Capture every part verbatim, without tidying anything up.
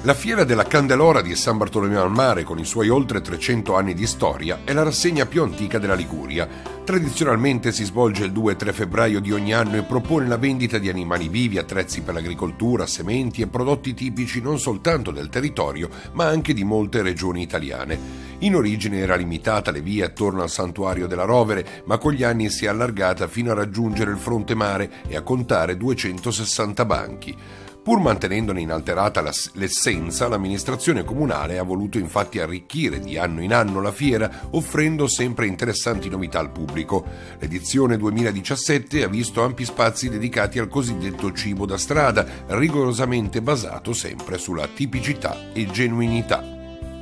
La Fiera della Candelora di San Bartolomeo al Mare, con i suoi oltre trecento anni di storia, è la rassegna più antica della Liguria. Tradizionalmente si svolge il due e tre febbraio di ogni anno e propone la vendita di animali vivi, attrezzi per l'agricoltura, sementi e prodotti tipici non soltanto del territorio, ma anche di molte regioni italiane. In origine era limitata alle vie attorno al santuario della Rovere, ma con gli anni si è allargata fino a raggiungere il fronte mare e a contare duecentosessanta banchi. Pur mantenendone inalterata l'essenza, l'amministrazione comunale ha voluto infatti arricchire di anno in anno la fiera, offrendo sempre interessanti novità al pubblico. L'edizione duemiladiciassette ha visto ampi spazi dedicati al cosiddetto cibo da strada, rigorosamente basato sempre sulla tipicità e genuinità.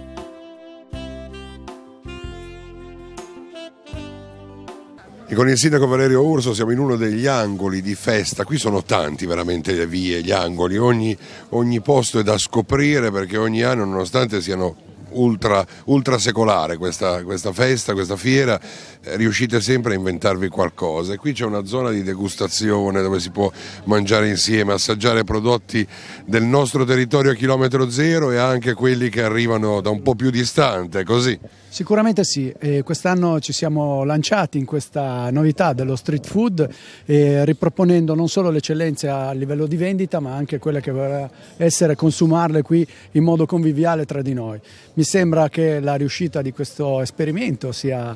E con il sindaco Valerio Urso siamo in uno degli angoli di festa. Qui sono tanti veramente le vie, gli angoli, ogni, ogni posto è da scoprire, perché ogni anno, nonostante siano ultra, ultra secolare questa, questa festa, questa fiera, eh, riuscite sempre a inventarvi qualcosa. E qui c'è una zona di degustazione dove si può mangiare insieme, assaggiare prodotti del nostro territorio a chilometro zero e anche quelli che arrivano da un po' più distante, così. Sicuramente sì, e quest'anno ci siamo lanciati in questa novità dello street food, eh, riproponendo non solo le eccellenze a livello di vendita, ma anche quelle che vorrà essere consumarle qui in modo conviviale tra di noi. Mi sembra che la riuscita di questo esperimento sia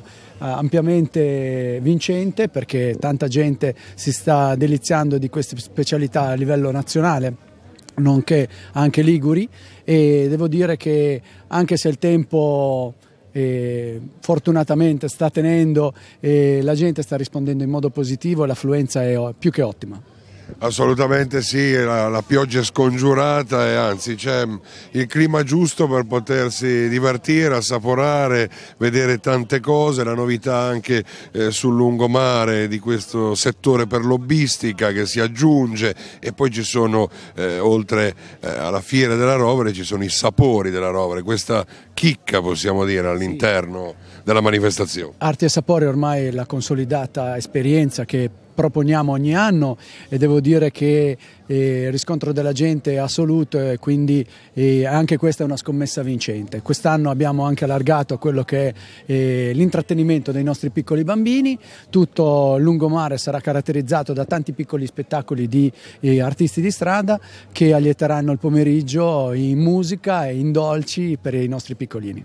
ampiamente vincente, perché tanta gente si sta deliziando di queste specialità a livello nazionale, nonché anche liguri, e devo dire che anche se il tempo E fortunatamente sta tenendo e la gente sta rispondendo in modo positivo e l'affluenza è più che ottima. Assolutamente sì, la, la pioggia è scongiurata e anzi c'è il clima giusto per potersi divertire, assaporare, vedere tante cose, la novità anche eh, sul lungomare di questo settore per lobbistica che si aggiunge, e poi ci sono, eh, oltre eh, alla Fiera della Rovere, ci sono i sapori della Rovere, questa chicca possiamo dire all'interno sì. della manifestazione. Arti e Sapori ormai è la consolidata esperienza che proponiamo ogni anno, e devo dire che eh, il riscontro della gente è assoluto, e quindi eh, anche questa è una scommessa vincente. Quest'anno abbiamo anche allargato a quello che è eh, l'intrattenimento dei nostri piccoli bambini. Tutto il lungomare sarà caratterizzato da tanti piccoli spettacoli di eh, artisti di strada che allieteranno il pomeriggio in musica e in dolci per i nostri piccolini.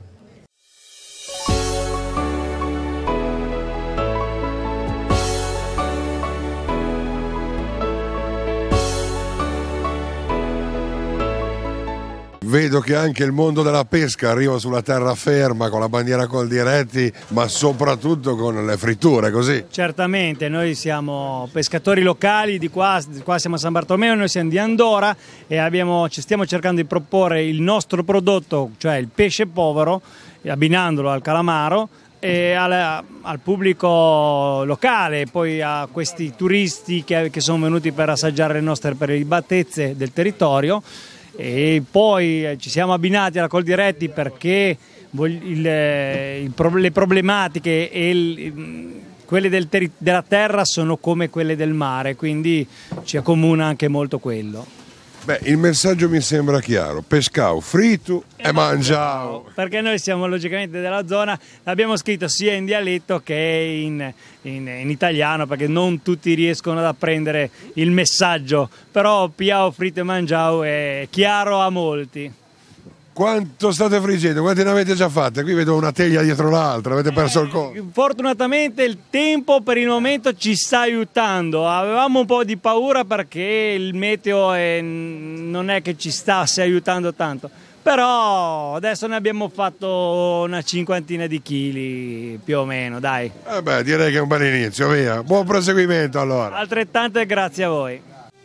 Vedo che anche il mondo della pesca arriva sulla terraferma con la bandiera Coldiretti, ma soprattutto con le fritture, così. Certamente, noi siamo pescatori locali di qua, di qua siamo a San Bartolomeo, noi siamo di Andora e abbiamo, ci stiamo cercando di proporre il nostro prodotto, cioè il pesce povero, abbinandolo al calamaro, e al, al pubblico locale, poi a questi turisti che, che sono venuti per assaggiare le nostre prelibatezze del territorio. E poi ci siamo abbinati alla Coldiretti perché il, il, le problematiche e il, quelle del della terra sono come quelle del mare, quindi ci accomuna anche molto quello. Beh, il messaggio mi sembra chiaro: pescau, fritu e, e mangiau. Perché noi siamo logicamente della zona, l'abbiamo scritto sia in dialetto che in, in, in italiano, perché non tutti riescono ad apprendere il messaggio, però piau, fritu e mangiau è chiaro a molti. Quanto state friggendo? Quante ne avete già fatte? Qui vedo una teglia dietro l'altra, avete perso eh, il conto. Fortunatamente il tempo per il momento ci sta aiutando. Avevamo un po' di paura perché il meteo è, non è che ci stasse aiutando tanto, però adesso ne abbiamo fatto una cinquantina di chili più o meno, dai. Eh beh, direi che è un bel inizio, via. Buon proseguimento allora. Altrettanto e grazie a voi.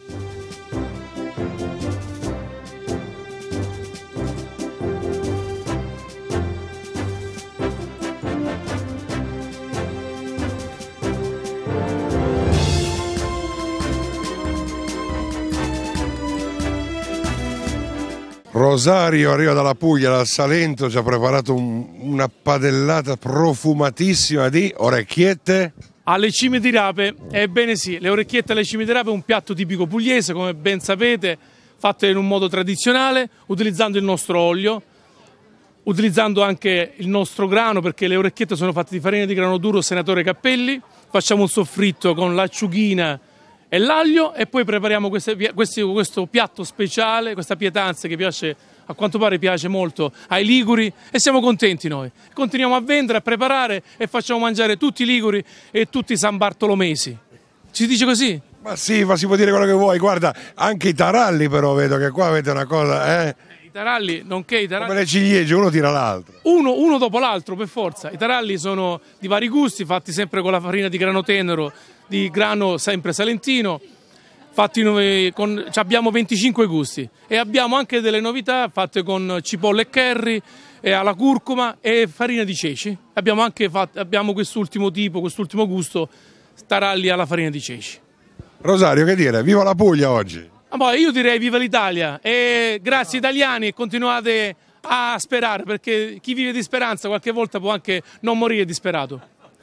Rosario arriva dalla Puglia, dal Salento, ci ha preparato un, una padellata profumatissima di orecchiette alle cime di rape. Ebbene sì, le orecchiette alle cime di rape è un piatto tipico pugliese, come ben sapete, fatte in un modo tradizionale, utilizzando il nostro olio, utilizzando anche il nostro grano, perché le orecchiette sono fatte di farina di grano duro Senatore Cappelli. Facciamo un soffritto con l'acciughina e l'aglio e poi prepariamo queste, questi, questo piatto speciale, questa pietanza che piace, a quanto pare piace molto ai liguri, e siamo contenti noi. Continuiamo a vendere, a preparare e facciamo mangiare tutti i liguri e tutti i san bartolomesi. Si dice così? Ma sì, ma si può dire quello che vuoi. Guarda, anche i taralli però vedo che qua avete una cosa, eh? I taralli, nonché i taralli... Come le ciliegie, uno tira l'altro. Uno, uno dopo l'altro, per forza. I taralli sono di vari gusti, fatti sempre con la farina di grano tenero, di grano sempre salentino. Fatti noi con, abbiamo venticinque gusti e abbiamo anche delle novità fatte con cipolle e curry, e alla curcuma e farina di ceci. Abbiamo anche fatto, abbiamo quest'ultimo tipo, quest'ultimo gusto, taralli alla farina di ceci. Rosario, che dire? Viva la Puglia oggi! Ah, poi io direi viva l'Italia e grazie italiani, e continuate a sperare, perché chi vive di speranza qualche volta può anche non morire disperato.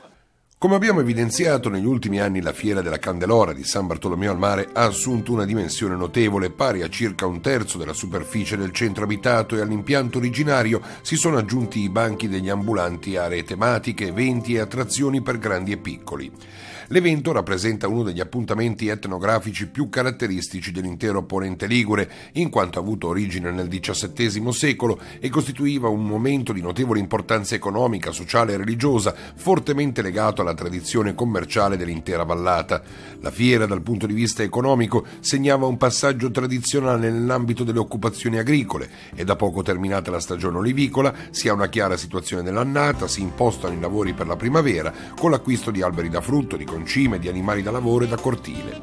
Come abbiamo evidenziato, negli ultimi anni la Fiera della Candelora di San Bartolomeo al Mare ha assunto una dimensione notevole, pari a circa un terzo della superficie del centro abitato, e all'impianto originario si sono aggiunti i banchi degli ambulanti, aree tematiche, eventi e attrazioni per grandi e piccoli. L'evento rappresenta uno degli appuntamenti etnografici più caratteristici dell'intero Ponente Ligure, in quanto ha avuto origine nel diciassettesimo secolo e costituiva un momento di notevole importanza economica, sociale e religiosa, fortemente legato alla tradizione commerciale dell'intera vallata. La fiera, dal punto di vista economico, segnava un passaggio tradizionale nell'ambito delle occupazioni agricole, e da poco terminata la stagione olivicola si ha una chiara situazione dell'annata, si impostano i lavori per la primavera, con l'acquisto di alberi da frutto, di concime, di animali da lavoro e da cortile.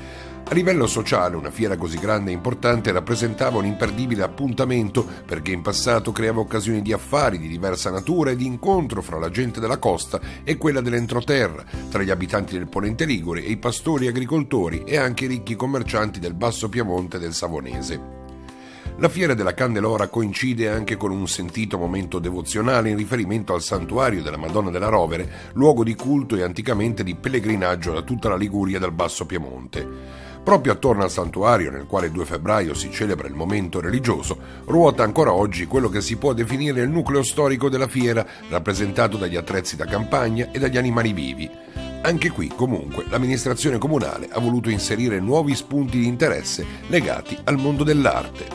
A livello sociale, una fiera così grande e importante rappresentava un imperdibile appuntamento, perché in passato creava occasioni di affari di diversa natura e di incontro fra la gente della costa e quella dell'entroterra, tra gli abitanti del Ponente Ligure e i pastori e agricoltori, e anche i ricchi commercianti del Basso Piemonte e del Savonese. La Fiera della Candelora coincide anche con un sentito momento devozionale in riferimento al santuario della Madonna della Rovere, luogo di culto e anticamente di pellegrinaggio da tutta la Liguria e dal Basso Piemonte. Proprio attorno al santuario, nel quale il due febbraio si celebra il momento religioso, ruota ancora oggi quello che si può definire il nucleo storico della fiera, rappresentato dagli attrezzi da campagna e dagli animali vivi. Anche qui, comunque, l'amministrazione comunale ha voluto inserire nuovi spunti di interesse legati al mondo dell'arte.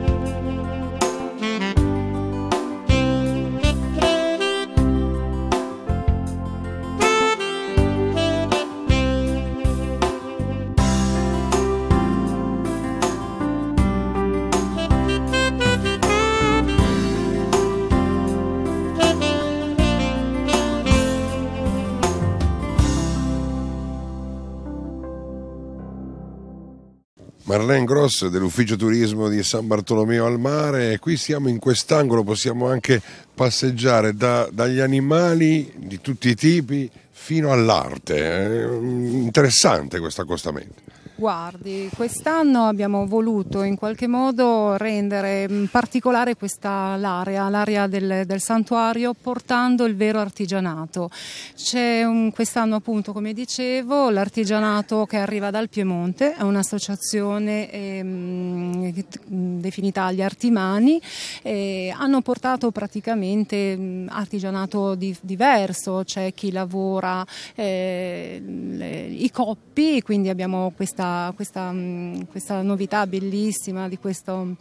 Marlene Gross dell'Ufficio Turismo di San Bartolomeo al Mare. Qui siamo in quest'angolo, possiamo anche passeggiare da, dagli animali di tutti i tipi fino all'arte. È interessante questo accostamento. Guardi, quest'anno abbiamo voluto in qualche modo rendere particolare questa l'area, l'area del, del santuario, portando il vero artigianato. C'è un, quest'anno appunto, come dicevo, l'artigianato che arriva dal Piemonte, è un'associazione ehm, definita Agli Artimani, e hanno portato praticamente mh, artigianato di, diverso. C'è chi lavora eh, le, i coppi, quindi abbiamo questa Questa, questa novità bellissima di questo,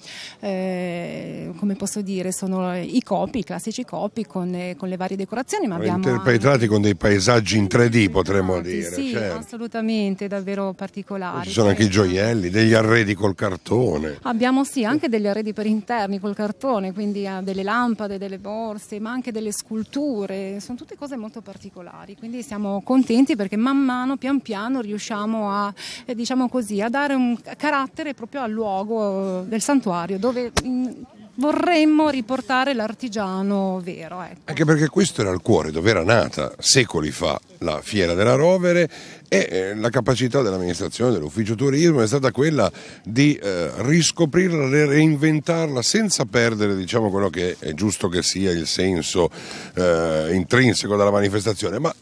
eh, come posso dire, sono i copi, i classici copi con, eh, con le varie decorazioni, ma abbiamo interpretati anche con dei paesaggi in tre D, potremmo sì, dire. Sì, certo. Assolutamente, davvero particolari. Ci sono certo. anche i gioielli, degli arredi col cartone. Abbiamo sì anche degli arredi per interni col cartone, quindi uh, delle lampade, delle borse, ma anche delle sculture, sono tutte cose molto particolari, quindi siamo contenti perché man mano, pian piano, riusciamo a eh, diciamo così, a dare un carattere proprio al luogo del santuario, dove mh, vorremmo riportare l'artigiano vero. Ecco. Anche perché questo era il cuore dove era nata secoli fa la Fiera della Rovere, e eh, la capacità dell'amministrazione dell'Ufficio Turismo è stata quella di eh, riscoprirla, reinventarla senza perdere, diciamo, quello che è giusto che sia il senso eh, intrinseco della manifestazione, ma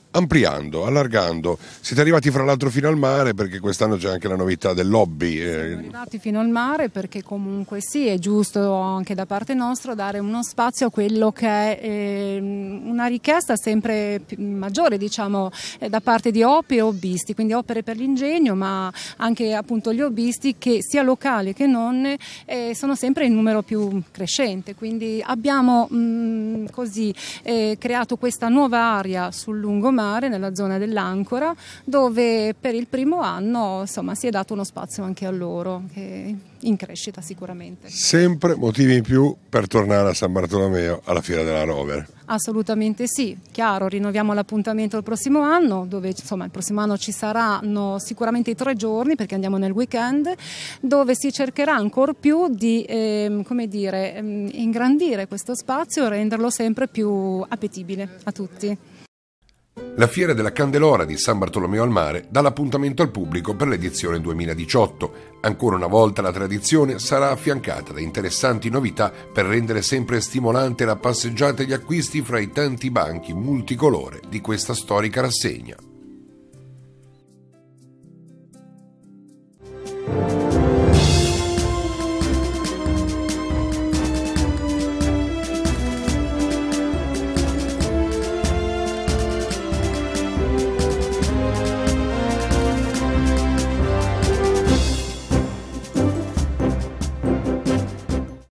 ampliando, allargando. Siete arrivati fra l'altro fino al mare, perché quest'anno c'è anche la novità del lobby. Siamo arrivati fino al mare perché comunque sì, è giusto anche da parte nostra dare uno spazio a quello che è eh, una richiesta sempre maggiore, diciamo, eh, da parte di O P e hobbisti, quindi opere per l'ingegno, ma anche appunto gli hobbisti, che sia locali che non, eh, sono sempre in numero più crescente. Quindi abbiamo mh, così eh, creato questa nuova area sul lungomare, nella zona dell'Ancora, dove per il primo anno insomma si è dato uno spazio anche a loro, che in crescita sicuramente. Sempre motivi in più per tornare a San Bartolomeo alla Fiera della Rover. Assolutamente sì, chiaro, rinnoviamo l'appuntamento il prossimo anno, dove insomma il prossimo anno ci saranno sicuramente i tre giorni, perché andiamo nel weekend, dove si cercherà ancor più di eh, come dire, eh, ingrandire questo spazio e renderlo sempre più appetibile a tutti. La Fiera della Candelora di San Bartolomeo al Mare dà l'appuntamento al pubblico per l'edizione duemiladiciotto. Ancora una volta la tradizione sarà affiancata da interessanti novità per rendere sempre stimolante la passeggiata e gli acquisti fra i tanti banchi multicolore di questa storica rassegna.